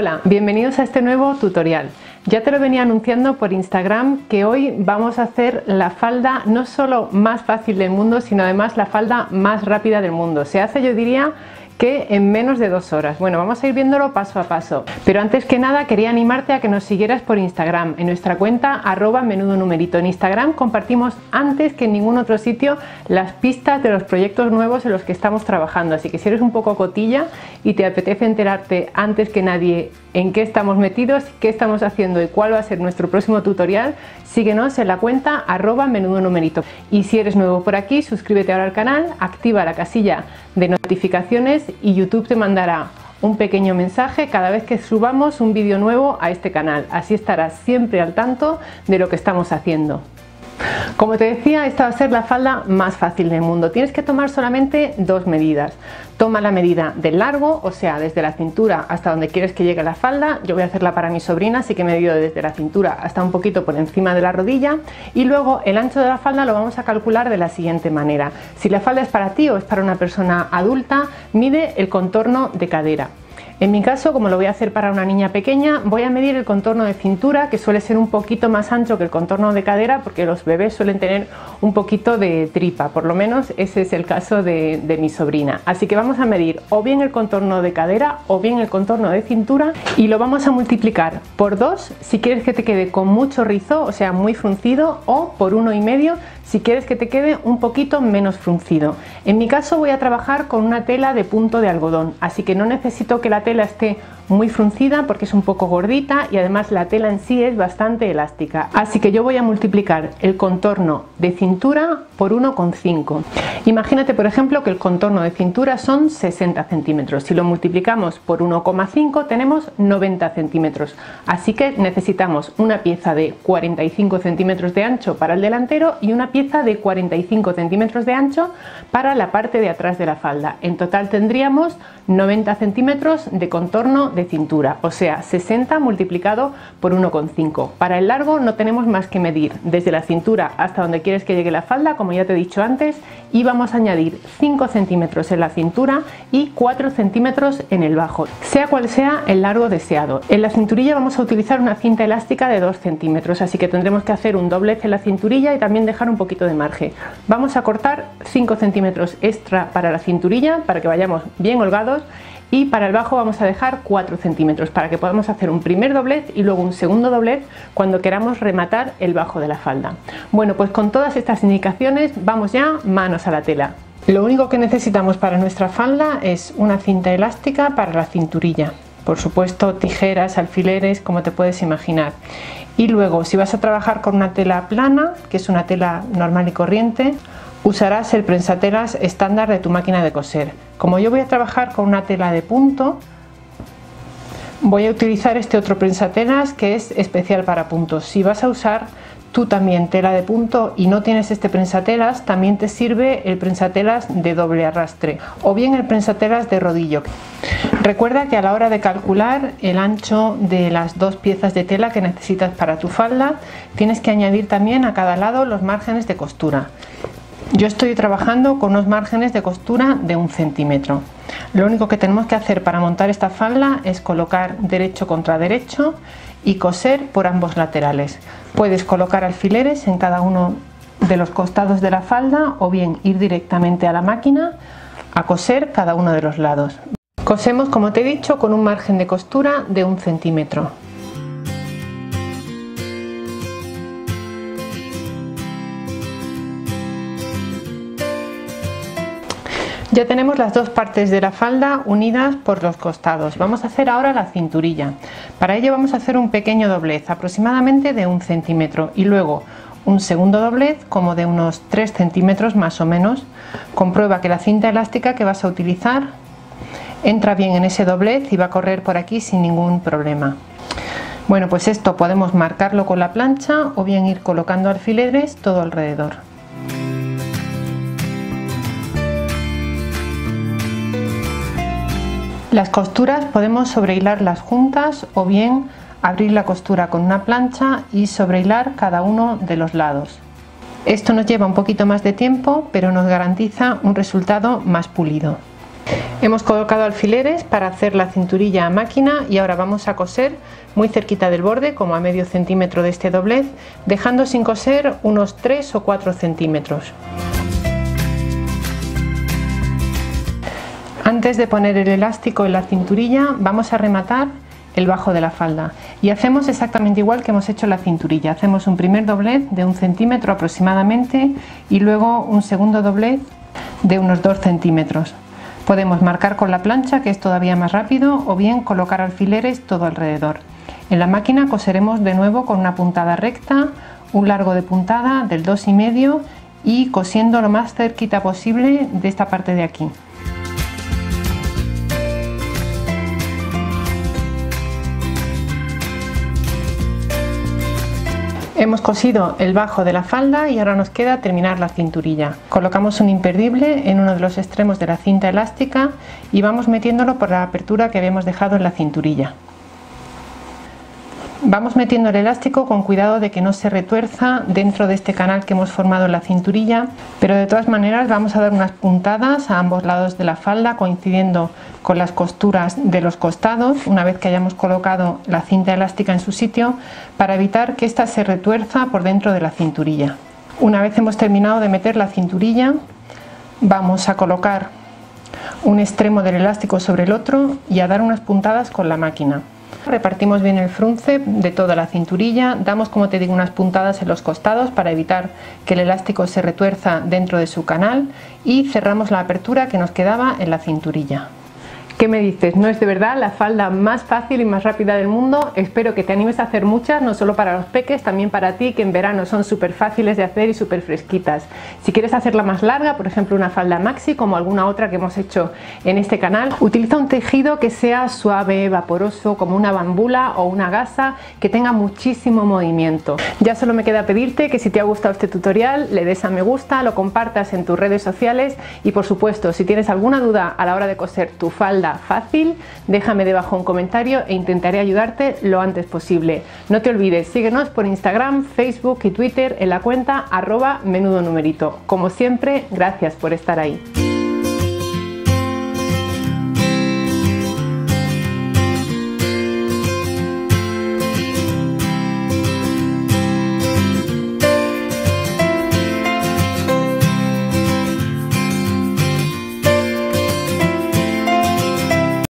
Hola, bienvenidos a este nuevo tutorial. Ya te lo venía anunciando por Instagram que hoy vamos a hacer la falda no solo más fácil del mundo, sino además la falda más rápida del mundo. Se hace, yo diría, que en menos de 2 horas. Bueno, vamos a ir viéndolo paso a paso. Pero antes que nada quería animarte a que nos siguieras por Instagram, en nuestra cuenta @menudonumerito. En Instagram compartimos antes que en ningún otro sitio las pistas de los proyectos nuevos en los que estamos trabajando. Así que si eres un poco cotilla y te apetece enterarte antes que nadie en qué estamos metidos, qué estamos haciendo y cuál va a ser nuestro próximo tutorial, síguenos en la cuenta @menudonumerito. Y si eres nuevo por aquí, suscríbete ahora al canal, activa la casilla de notificaciones y YouTube te mandará un pequeño mensaje cada vez que subamos un vídeo nuevo a este canal. Así estarás siempre al tanto de lo que estamos haciendo. Como te decía, esta va a ser la falda más fácil del mundo. Tienes que tomar solamente 2 medidas. Toma la medida del largo, o sea, desde la cintura hasta donde quieres que llegue la falda. Yo voy a hacerla para mi sobrina, así que me mido desde la cintura hasta un poquito por encima de la rodilla. Y luego el ancho de la falda lo vamos a calcular de la siguiente manera. Si la falda es para ti o es para una persona adulta, mide el contorno de cadera. En mi caso, como lo voy a hacer para una niña pequeña, voy a medir el contorno de cintura, que suele ser un poquito más ancho que el contorno de cadera, porque los bebés suelen tener un poquito de tripa, por lo menos ese es el caso de mi sobrina. Así que vamos a medir o bien el contorno de cadera o bien el contorno de cintura y lo vamos a multiplicar por 2 si quieres que te quede con mucho rizo, o sea muy fruncido, o por 1,5 si quieres que te quede un poquito menos fruncido. En mi caso voy a trabajar con una tela de punto de algodón, así que no necesito que la tela esté muy fruncida porque es un poco gordita y además la tela en sí es bastante elástica. Así que yo voy a multiplicar el contorno de cintura por 1,5. Imagínate, por ejemplo, que el contorno de cintura son 60 centímetros. Si lo multiplicamos por 1,5 tenemos 90 centímetros. Así que necesitamos una pieza de 45 centímetros de ancho para el delantero y una pieza de 45 centímetros de ancho para la parte de atrás de la falda. En total tendríamos 90 centímetros de contorno de cintura, o sea 60 multiplicado por 1,5. Para el largo no tenemos más que medir desde la cintura hasta donde quieres que llegue la falda, como ya te he dicho antes, y vamos a añadir 5 centímetros en la cintura y 4 centímetros en el bajo, sea cual sea el largo deseado. En la cinturilla vamos a utilizar una cinta elástica de 2 centímetros, así que tendremos que hacer un doblez en la cinturilla y también dejar un poquito de margen. Vamos a cortar 5 centímetros extra para la cinturilla para que vayamos bien holgados, y para el bajo vamos a dejar 4 centímetros para que podamos hacer un primer doblez y luego un segundo doblez cuando queramos rematar el bajo de la falda. Bueno, pues con todas estas indicaciones vamos ya manos a la tela. Lo único que necesitamos para nuestra falda es una cinta elástica para la cinturilla, por supuesto tijeras, alfileres, como te puedes imaginar. Y luego, si vas a trabajar con una tela plana, que es una tela normal y corriente, usarás el prensatelas estándar de tu máquina de coser. Como yo voy a trabajar con una tela de punto, voy a utilizar este otro prensatelas que es especial para puntos. Si vas a usar tú también tela de punto y no tienes este prensatelas, también te sirve el prensatelas de doble arrastre o bien el prensatelas de rodillo. Recuerda que a la hora de calcular el ancho de las 2 piezas de tela que necesitas para tu falda, tienes que añadir también a cada lado los márgenes de costura. Yo estoy trabajando con unos márgenes de costura de 1 centímetro. Lo único que tenemos que hacer para montar esta falda es colocar derecho contra derecho y coser por ambos laterales. Puedes colocar alfileres en cada uno de los costados de la falda o bien ir directamente a la máquina a coser cada uno de los lados. Cosemos, como te he dicho, con un margen de costura de 1 centímetro. Ya tenemos las 2 partes de la falda unidas por los costados. Vamos a hacer ahora la cinturilla. Para ello vamos a hacer un pequeño doblez, aproximadamente de 1 centímetro, y luego un segundo doblez como de unos 3 centímetros más o menos. Comprueba que la cinta elástica que vas a utilizar entra bien en ese doblez y va a correr por aquí sin ningún problema. Bueno, pues esto podemos marcarlo con la plancha o bien ir colocando alfileres todo alrededor. Las costuras podemos sobrehilarlas juntas o bien abrir la costura con una plancha y sobrehilar cada uno de los lados. Esto nos lleva un poquito más de tiempo, pero nos garantiza un resultado más pulido. Hemos colocado alfileres para hacer la cinturilla a máquina y ahora vamos a coser muy cerquita del borde, como a medio centímetro de este doblez, dejando sin coser unos 3 o 4 centímetros. Antes de poner el elástico en la cinturilla vamos a rematar el bajo de la falda y hacemos exactamente igual que hemos hecho la cinturilla. Hacemos un primer doblez de 1 centímetro aproximadamente y luego un segundo doblez de unos 2 centímetros. Podemos marcar con la plancha, que es todavía más rápido, o bien colocar alfileres todo alrededor. En la máquina coseremos de nuevo con una puntada recta, un largo de puntada del 2,5 y cosiendo lo más cerquita posible de esta parte de aquí. Hemos cosido el bajo de la falda y ahora nos queda terminar la cinturilla. Colocamos un imperdible en uno de los extremos de la cinta elástica y vamos metiéndolo por la apertura que habíamos dejado en la cinturilla. Vamos metiendo el elástico con cuidado de que no se retuerza dentro de este canal que hemos formado en la cinturilla, pero de todas maneras vamos a dar unas puntadas a ambos lados de la falda coincidiendo con las costuras de los costados una vez que hayamos colocado la cinta elástica en su sitio, para evitar que ésta se retuerza por dentro de la cinturilla. Una vez hemos terminado de meter la cinturilla, vamos a colocar un extremo del elástico sobre el otro y a dar unas puntadas con la máquina. Repartimos bien el frunce de toda la cinturilla, damos, como te digo, unas puntadas en los costados para evitar que el elástico se retuerza dentro de su canal y cerramos la apertura que nos quedaba en la cinturilla. ¿Qué me dices? ¿No es de verdad la falda más fácil y más rápida del mundo? Espero que te animes a hacer muchas, no solo para los peques, también para ti, que en verano son súper fáciles de hacer y súper fresquitas. Si quieres hacerla más larga, por ejemplo una falda maxi, como alguna otra que hemos hecho en este canal, utiliza un tejido que sea suave, vaporoso, como una bambula o una gasa, que tenga muchísimo movimiento. Ya solo me queda pedirte que si te ha gustado este tutorial, le des a me gusta, lo compartas en tus redes sociales y, por supuesto, si tienes alguna duda a la hora de coser tu falda fácil, déjame debajo un comentario e intentaré ayudarte lo antes posible. No te olvides, síguenos por Instagram, Facebook y Twitter en la cuenta @menudonumerito. Como siempre, gracias por estar ahí.